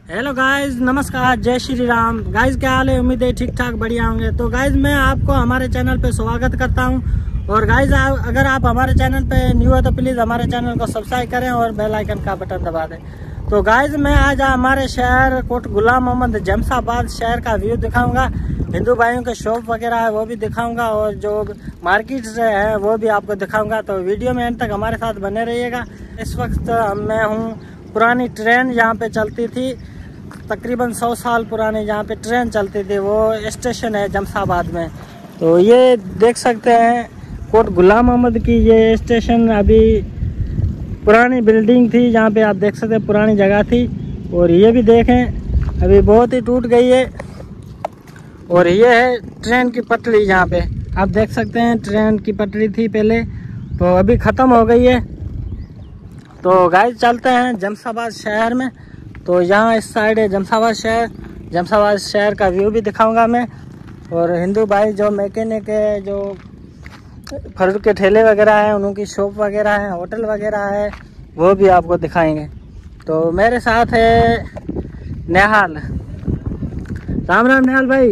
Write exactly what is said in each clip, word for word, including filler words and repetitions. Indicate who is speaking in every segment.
Speaker 1: Hello guys, नमस्कार, जय Shri Ram. Guys क्या हाल है? उम्मीद है ठीक ठाक बढ़िया होंगे। तो गाइज मैं आपको हमारे चैनल पे स्वागत करता हूं। और गाइज अगर आप हमारे चैनल पे न्यू है तो प्लीज़ हमारे चैनल को सब्सक्राइब करें और बेल आइकन का बटन दबा दें। तो गाइज मैं आज हमारे शहर कोट गुलाम मोहम्मद जमशाबाद शहर का व्यू दिखाऊंगा। हिंदू भाइयों के शॉप वगैरह है वो भी दिखाऊंगा और जो मार्केट है वो भी आपको दिखाऊंगा। तो वीडियो में एंड तक हमारे साथ बने रहिएगा। इस वक्त मैं हूँ पुरानी ट्रेन यहाँ पे चलती थी, तकरीबन सौ साल पुरानी जहाँ पे ट्रेन चलती थी, वो स्टेशन है जमशाबाद में। तो ये देख सकते हैं कोट गुलाम मोहम्मद की ये स्टेशन अभी पुरानी बिल्डिंग थी, जहाँ पे आप देख सकते हैं पुरानी जगह थी। और ये भी देखें अभी बहुत ही टूट गई है। और ये है ट्रेन की पटरी, जहाँ पे आप देख सकते हैं ट्रेन की पटरी थी पहले, तो अभी ख़त्म हो गई है। तो गाइस चलते हैं जमशाबाद शहर में। तो यहाँ इस साइड है जमशाबाद शहर। जमशाबाद शहर का व्यू भी दिखाऊंगा मैं। और हिंदू भाई जो मैकेनिक है, जो फल के ठेले वगैरह हैं, उनकी शॉप वगैरह है, होटल वगैरह है, वो भी आपको दिखाएंगे। तो मेरे साथ है नेहाल। राम राम नेहाल भाई,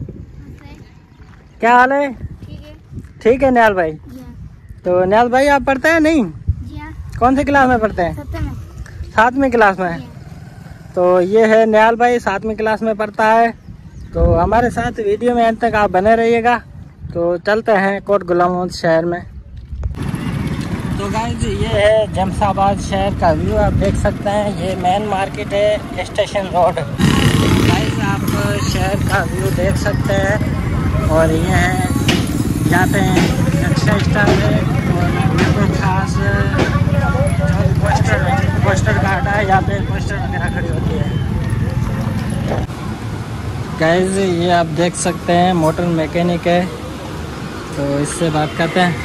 Speaker 1: क्या हाल है?
Speaker 2: ठीक है।
Speaker 1: ठीक है नेहाल भाई। तो नेहाल भाई आप पढ़ते हैं नहीं?
Speaker 2: जी हाँ।
Speaker 1: कौन सी क्लास में पढ़ते हैं?
Speaker 2: में।
Speaker 1: सातवीं क्लास में। तो ये है नेहाल भाई, सातवीं क्लास में पढ़ता है। तो हमारे साथ वीडियो में अंत तक आप बने रहिएगा। तो चलते हैं कोट गुलाम मोहम्मद शहर में। तो गाइस ये है जमशाबाद शहर का व्यू, आप देख सकते हैं। ये मेन मार्केट है, स्टेशन रोड। गाइस आप शहर का व्यू देख सकते हैं। और ये है यहाँ पे रिक्शा स्टैंड है और ये कोई खास पोस्टर पोस्टर गार्ड है, यहाँ पे पोस्टर वगैरह खड़ी होती है। गाइस ये आप देख सकते हैं मोटर मैकेनिक है, तो इससे बात करते हैं।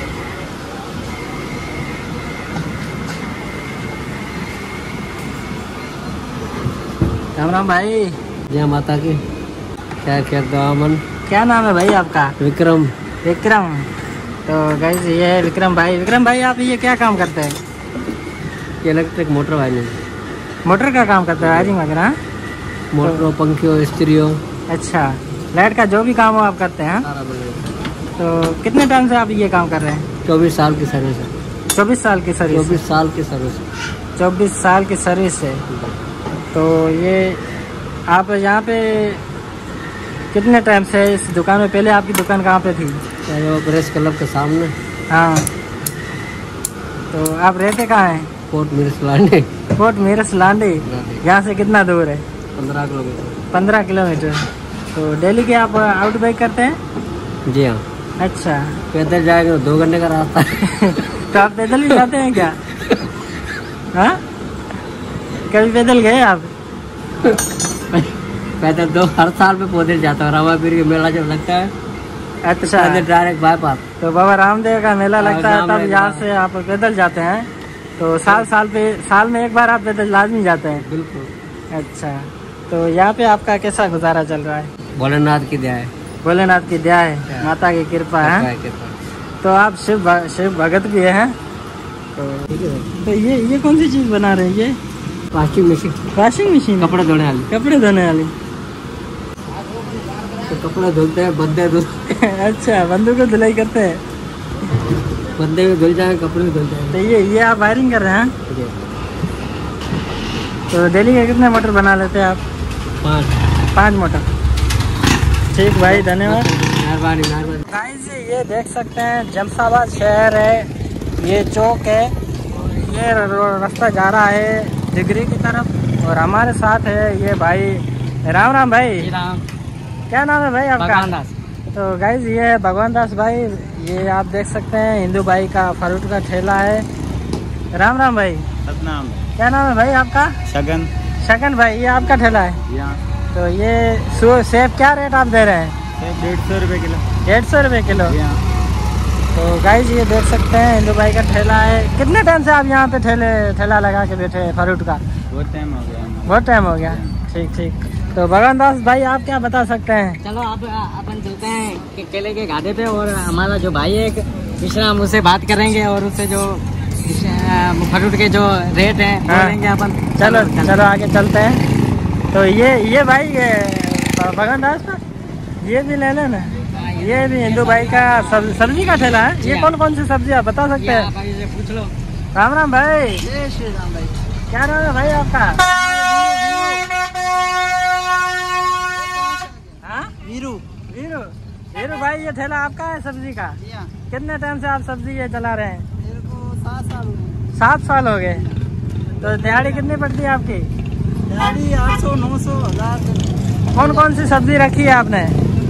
Speaker 1: राम राम भाई।
Speaker 3: जय माता की। क्या कहता अमन?
Speaker 1: क्या नाम है भाई आपका?
Speaker 3: विक्रम।
Speaker 1: विक्रम। तो गाइस ये है विक्रम भाई। विक्रम भाई आप ये क्या काम करते हैं?
Speaker 3: Electric motor wiring.
Speaker 1: मोटर का काम करते हैं, वायरिंग वगैरह?
Speaker 3: मोटरों, पंखियों, स्टीरियो।
Speaker 1: अच्छा, लाइट का जो भी काम हो आप करते हैं? तो कितने टाइम से आप ये काम कर रहे हैं?
Speaker 3: चौबीस साल की सर्विस है।
Speaker 1: चौबीस साल की सर्विस?
Speaker 3: चौबीस साल की सर्विस।
Speaker 1: चौबीस साल की सर्विस है। तो ये आप यहाँ पे कितने टाइम से इस दुकान में? पहले आपकी दुकान कहाँ पे थी?
Speaker 3: प्रेस क्लब के सामने।
Speaker 1: हाँ। तो आप रहते कहाँ हैं?
Speaker 3: कोट मीरस लांडे।
Speaker 1: कोट मीरस लांडे। यहाँ से कितना दूर है?
Speaker 3: पंद्रह किलोमीटर।
Speaker 1: पंद्रह किलोमीटर। तो डेली के आप आउट बाइक करते हैं?
Speaker 3: जी हाँ।
Speaker 1: अच्छा।
Speaker 3: पैदल जाएंगे तो दो घंटे का रास्ता है।
Speaker 1: तो आप पैदल ही जाते हैं क्या? हाँ, कभी पैदल गए आप?
Speaker 3: पैदल दो हर साल में पौधे जाता हूँ। रामापीर के मेला जब लगता है,
Speaker 1: अच्छा,
Speaker 3: डायरेक्ट बाईपास।
Speaker 1: तो बाबा रामदेव का मेला लगता है तब यहाँ से आप पैदल जाते हैं? तो साल साल पे साल में एक बार आप पैदल लाजमी जाते हैं?
Speaker 3: बिल्कुल।
Speaker 1: अच्छा। तो यहाँ पे आपका कैसा गुजारा चल रहा है?
Speaker 3: भोलेनाथ की दया है।
Speaker 1: भोलेनाथ की दया है, माता की कृपा है। तो आप शिव शिव भगत भी हैं? तो तो ये ये कौन सी चीज बना रहे हैं? ये
Speaker 3: वॉशिंग मशीन।
Speaker 1: Washing machine?
Speaker 3: कपड़े धोने वाली।
Speaker 1: कपड़े धोने वाली।
Speaker 3: तो कपड़े धुलते हैं, बंदे धुलते हैं।
Speaker 1: अच्छा, बंदों को धुलाई करते हैं?
Speaker 3: बंदे भी धुल जाए, कपड़े भी धुल जाए।
Speaker 1: तो ये ये आप वायरिंग कर रहे हैं? तो डेली के कितने मोटर बना लेते हैं आप?
Speaker 3: पाँच।
Speaker 1: पाँच मोटर। ठीक भाई, धन्यवाद।
Speaker 3: मेहरबानी मेहरबानी।
Speaker 1: गाइस ये देख सकते हैं जमशाबाद शहर है, ये चौक है, ये रास्ता जा रहा है डिग्री की तरफ। और हमारे साथ है ये भाई। राम राम भाई।
Speaker 3: राम।
Speaker 1: क्या नाम है भाई आपका?
Speaker 3: भगवान दास।
Speaker 1: तो गाइस ये है भगवान दास भाई। ये आप देख सकते हैं हिंदू भाई का फ्रूट का ठेला है। राम राम भाई।
Speaker 4: सतनाम।
Speaker 1: क्या नाम है भाई आपका?
Speaker 4: शगन।
Speaker 1: शगन भाई, ये आपका ठेला है?
Speaker 4: यहाँ
Speaker 1: तो ये सेब क्या रेट आप दे रहे हैं?
Speaker 4: डेढ़ सौ रुपये किलो।
Speaker 1: डेढ़ सौ रुपये किलो। तो गाइस ये देख सकते हैं हिंदू भाई का ठेला है। कितने टाइम से आप यहाँ पे ठेले ठेला लगा के बैठे हैं फ्रूट का?
Speaker 4: बहुत टाइम हो गया।
Speaker 1: बहुत टाइम हो गया। ठीक ठीक। तो भगवान दास भाई आप क्या बता सकते हैं?
Speaker 3: चलो आप अपन चलते हैं के, केले के गादे पे, और हमारा जो भाई है विश्राम, उससे बात करेंगे और उससे जो फ्रूट के जो रेट है बोलेंगे अपन।
Speaker 1: चलो चलो आगे चलते हैं। तो ये ये भाई ये भगवान दास का ये भी ले लेना। ये भी हिंदू भाई का सब, सब्जी का ठेला है। ये कौन कौन सी सब्जी आप बता सकते हैं?
Speaker 3: पूछ लो।
Speaker 1: राम राम भाई।
Speaker 3: जय श्री राम भाई।
Speaker 1: क्या नाम है भाई आपका? हाँ
Speaker 3: वीरू।
Speaker 1: वीरू। वीरू भाई ये ठेला आपका है सब्जी का? कितने टाइम से आप सब्जी ये चला रहे हैं?
Speaker 3: मेरे को सात साल हो गए।
Speaker 1: सात साल हो गए। तो दिहाड़ी कितनी पड़ती है आपकी?
Speaker 3: दिहाड़ी आठ सौ नौ सौ हजार।
Speaker 1: कौन कौन सी सब्जी रखी है आपने?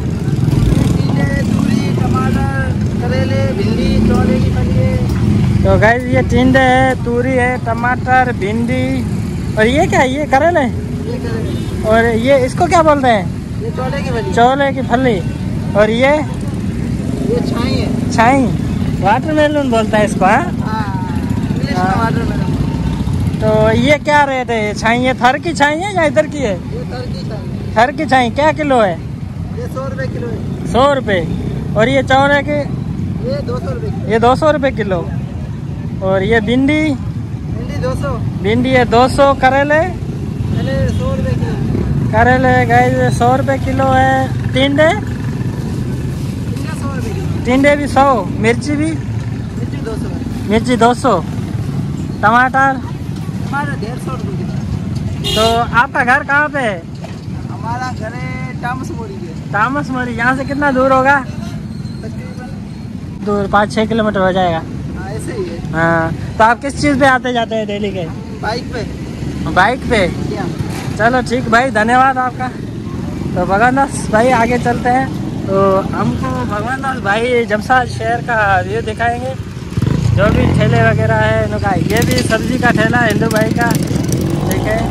Speaker 3: तूरी, टमाटर, करेले, भिंडी, चौले की फली।
Speaker 1: तो गाइस ये टिंडे है, तूरी है, टमाटर, भिंडी और ये क्या है? ये करेले।
Speaker 3: ये करेले।
Speaker 1: और ये इसको क्या बोलते हैं?
Speaker 3: ये चौले की फली।
Speaker 1: चौले की फली। और ये
Speaker 3: ये छाई है।
Speaker 1: छाई वाटरमेलन बोलता है इसको। हाँ
Speaker 3: इंग्लिश में वाटरमेलन।
Speaker 1: तो ये क्या रेट है? छाई ये थर की छाई है या इधर की है?
Speaker 3: ये थर की छाई।
Speaker 1: थर की छाई क्या किलो है?
Speaker 3: ये सौ रुपए किलो है।
Speaker 1: सौ रुपये। और ये चौरे के?
Speaker 3: ये दो सौ रुपए।
Speaker 1: ये दो सौ रुपये किलो। और ये भिंडी?
Speaker 3: भिंडी दो सौ।
Speaker 1: भिंडी है दो सौ। करेले?
Speaker 3: पहले सौ रुपए किलो।
Speaker 1: करेले गाइस सौ रुपये किलो है। टिंडे?
Speaker 3: सौ रुपए किलो।
Speaker 1: टिंडे भी सौ। मिर्ची भी?
Speaker 3: मिर्ची दो सौ।
Speaker 1: मिर्ची दो सौ। टमाटर?
Speaker 3: टमाटर डेढ़ सौ रुपए किलो।
Speaker 1: तो आपका घर कहाँ पे है?
Speaker 3: हमारा घर है तामस मोड़ी के।
Speaker 1: तामस मोड़ी। यहाँ से कितना दूर होगा?
Speaker 3: तकरीबन
Speaker 1: दूर पाँच छः किलोमीटर हो जाएगा।
Speaker 3: हाँ ऐसे ही है।
Speaker 1: हाँ तो आप किस चीज़ पे आते जाते हैं डेली के?
Speaker 3: बाइक पे।
Speaker 1: बाइक पे।
Speaker 3: क्या?
Speaker 1: चलो ठीक भाई, धन्यवाद आपका। तो भगवान दास भाई आगे चलते हैं। तो हमको भगवान दास भाई जमशेद शहर का व्यू दिखाएंगे। जो भी ठेले वगैरह है इनका। ये भी सब्जी का ठेला है हिंदू भाई का, ठीक है।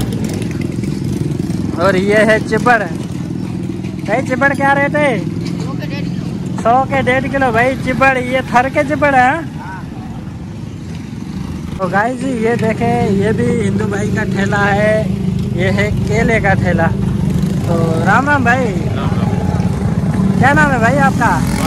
Speaker 1: और ये है चिबड़। भाई चिबड़ क्या रेट है? सौ के डेढ़ किलो भाई चिबड़। ये थर के चिबड़ है। तो गाइस जी ये देखें, ये भी हिंदू भाई का ठेला है। ये है केले का ठेला। तो राम राम भाई। क्या नाम है भाई आपका?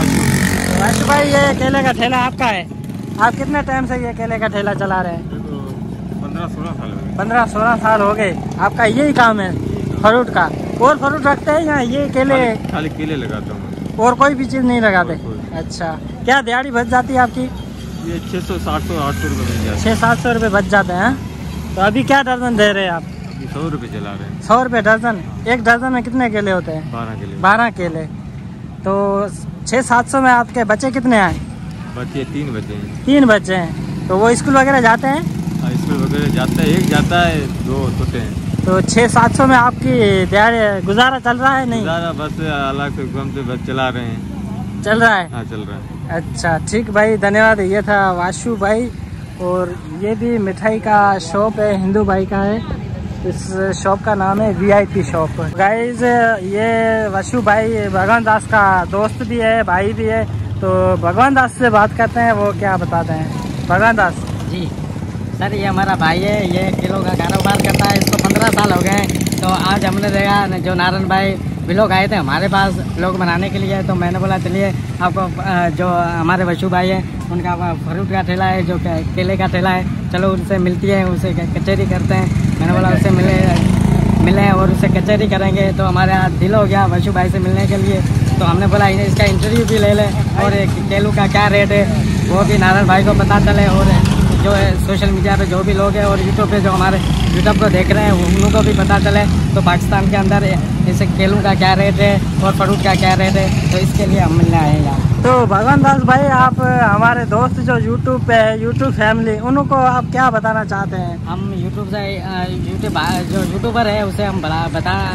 Speaker 1: वाशु भाई। ये केले का ठेला आपका है? आप कितने टाइम से ये केले का ठेला चला रहे हैं?
Speaker 4: पंद्रह सोलह साल हो गए।
Speaker 1: पंद्रह सोलह साल हो गए। आपका यही काम है फ्रूट का? और फ्रूट रखते हैं या ये केले?
Speaker 4: खाली, खाली केले लगाता हूँ
Speaker 1: और कोई भी चीज़ नहीं लगाते? अच्छा। क्या दिहाड़ी बच जाती है आपकी?
Speaker 4: ये छः सौ सात सौ आठ सौ रुपये मिल जाते
Speaker 1: छः सात सौ रुपये बच जाते हैं। तो अभी क्या दर्जन दे रहे हैं आप?
Speaker 4: हैं। अभी सौ रुपये चला रहे हैं।
Speaker 1: सौ रुपये दर्जन। एक दर्जन में कितने केले होते हैं?
Speaker 4: बारह केले।
Speaker 1: बारह केले। तो छः सात सौ में आपके बच्चे कितने आए?
Speaker 4: बच्चे तीन बच्चे हैं।
Speaker 1: तीन बच्चे हैं। तो वो स्कूल वगैरह जाते हैं?
Speaker 4: हाँ, स्कूल वगैरह जाता है। एक जाता है, दो छोटे हैं।
Speaker 1: तो छः सात सौ में आपकी दिहाड़ी गुजारा चल रहा है? नहीं
Speaker 4: ज़्यादा बस अलग से घूमते बस चला रहे हैं।
Speaker 1: चल रहा है।
Speaker 4: हाँ चल रहा है।
Speaker 1: अच्छा ठीक भाई, धन्यवाद। ये था वाशु भाई। और ये भी मिठाई का शॉप है, हिंदू भाई का है। इस शॉप का नाम है वीआईपी शॉप। गाइज ये वाशु भाई भगवान दास का दोस्त भी है, भाई भी है। तो भगवान दास से बात करते हैं, वो क्या बताते हैं। भगवान दास
Speaker 3: जी सर, ये हमारा भाई है। ये किलो का कारोबार करता है। इसको पंद्रह साल हो गए। तो आज हमने देखा जो नारायण भाई ब्लॉग आए थे हमारे पास ब्लॉग बनाने के लिए। तो मैंने बोला चलिए आपको जो हमारे वशु भाई है उनका फ्रूट का ठेला है, जो केले का ठेला है, चलो उनसे मिलती है, उनसे कचहरी करते हैं। मैंने बोला उससे मिले मिले और उससे कचहरी करेंगे। तो हमारे यहाँ दिल हो गया वशु भाई से मिलने के लिए। तो हमने बोला इसका इंटरव्यू भी ले लें और केलू का क्या रेट है वो भी नारायण भाई को पता चले। और जो है सोशल मीडिया पे जो भी लोग हैं और यूट्यूब पे जो हमारे यूट्यूब को देख रहे हैं उनको भी पता चले। तो पाकिस्तान के अंदर जैसे केलू का क्या रेट है और फ्रूट का क्या रेट है, तो इसके लिए हम मिलने आए हैं यहाँ।
Speaker 1: तो भगवान दास भाई आप हमारे दोस्त जो यूट्यूब पे है, यूट्यूब फैमिली, उनको आप क्या बताना चाहते हैं?
Speaker 3: हम यूट्यूब से यूट्यूब जो यूट्यूबर है उसे हम बता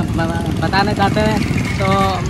Speaker 3: बताना चाहते हैं। तो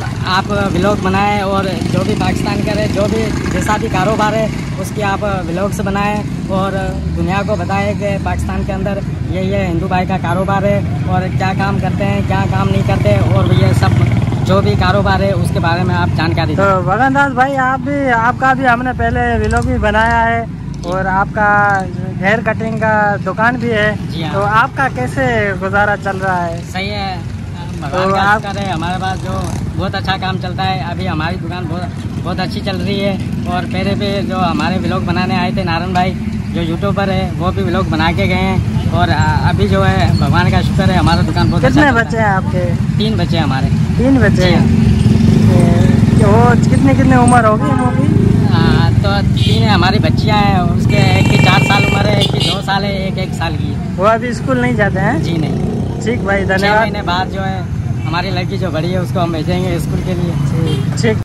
Speaker 3: आप व्लॉग बनाएं और जो भी पाकिस्तान करे, जो भी जैसा भी कारोबार है उसकी आप व्लॉग्स बनाएं और दुनिया को बताएं कि पाकिस्तान के अंदर ये ये हिंदू भाई का कारोबार है और क्या काम करते हैं, क्या काम नहीं करते, और ये सब जो भी कारोबार है उसके बारे में आप जानकारी दें।
Speaker 1: तो भगवान दास भाई आप भी, आपका भी हमने पहले व्लॉग भी बनाया है और आपका हेयर कटिंग का दुकान भी है।
Speaker 3: जी हाँ।
Speaker 1: तो आपका कैसे गुजारा चल रहा है?
Speaker 3: सही है, भगवान
Speaker 1: तो
Speaker 3: का
Speaker 1: आप-
Speaker 3: शुक्र है हमारे पास जो बहुत अच्छा काम चलता है। अभी हमारी दुकान बहुत बहुत अच्छी चल रही है। और पहले पे जो हमारे व्लॉग बनाने आए थे नारायण भाई जो यूट्यूबर है वो भी व्लॉग बना के गए हैं। और आ, अभी जो है भगवान का शुक्र है हमारा दुकान बहुत
Speaker 1: कितने
Speaker 3: अच्छा
Speaker 1: बच्चे हैं आपके?
Speaker 3: तीन बच्चे हैं हमारे।
Speaker 1: तीन बच्चे
Speaker 3: जी
Speaker 1: हैं। ए, वो कितने कितने उम्र होगी इन लोगों की?
Speaker 3: आ, तो तीन हमारी बच्चियां हैं, उसके एक की चार साल उम्र है, एक की दो साल है, एक एक साल की है।
Speaker 1: वो अभी स्कूल नहीं जाते हैं?
Speaker 3: जी नहीं।
Speaker 1: ठीक भाई,
Speaker 3: छह
Speaker 1: धन्यवाद।
Speaker 3: महीने बाद जो है हमारी लड़की जो बड़ी है उसको हम भेजेंगे स्कूल के लिए।
Speaker 1: ठीक।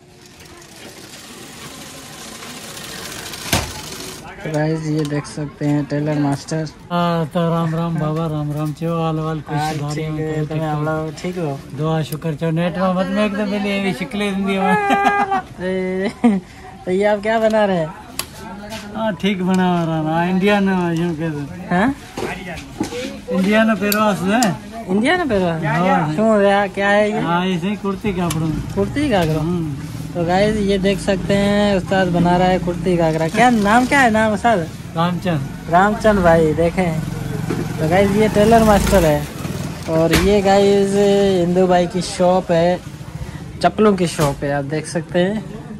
Speaker 1: तो गाइस ये देख सकते हैं टेलर मास्टर।
Speaker 2: तो राम राम बाबा, राम राम चो हाल वाल कुछ
Speaker 1: हाँ,
Speaker 2: सुधारे
Speaker 1: ठीक
Speaker 2: हैं
Speaker 1: है,
Speaker 2: तो
Speaker 1: तुम्हें हम लोग ठीक हो?
Speaker 2: दुआ शुक्र चो नेट में मत में एकदम पहले ये शिकले दी
Speaker 1: ए, तो ये आप क्या बना रहे हैं?
Speaker 2: हाँ ठीक बना रहा ना इंडियन यूं कहते
Speaker 1: हैं?
Speaker 2: इंडियन पेरवास है।
Speaker 1: इंडिया ना पहले
Speaker 2: हाँ।
Speaker 1: क्यों रहा, क्या है ये?
Speaker 2: हाँ ऐसे ही कुर्ती कपड़ों
Speaker 1: कुर्ती घाघरा। तो गाइस ये देख सकते हैं उस्ताद बना रहा है कुर्ती घाघरा। क्या नाम, क्या है नाम उस्ताद?
Speaker 2: रामचंद।
Speaker 1: रामचंद भाई देखें। तो गाइस ये टेलर मास्टर है और ये गाइस हिंदू भाई की शॉप है, चप्पलों की शॉप है, आप देख सकते हैं।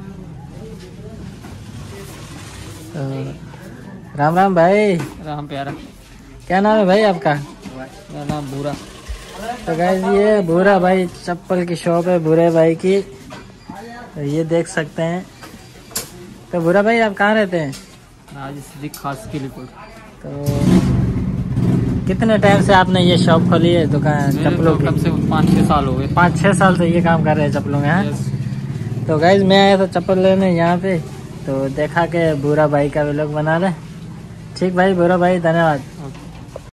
Speaker 1: तो राम राम भाई।
Speaker 3: राम प्यारा।
Speaker 1: क्या नाम है भाई आपका?
Speaker 3: मेरा नाम भूरा।
Speaker 1: तो गाइस ये भूरा भाई चप्पल की शॉप है, भूरे भाई की। तो ये देख सकते हैं। तो भूरा भाई आप कहाँ रहते हैं?
Speaker 3: खास के लिए
Speaker 1: तो कितने टाइम से आपने ये शॉप खोली है, दुकान चप्पलों की?
Speaker 3: कम से कम पाँच छः साल हो गए।
Speaker 1: पाँच छः साल से ये काम कर रहे हैं चप्पलों में। हाँ। तो गाइज मैं आया था चप्पल लेने यहाँ पे, तो देखा कि भूरा भाई का व्लॉग बना रहे। ठीक भाई, भूरा भाई धन्यवाद।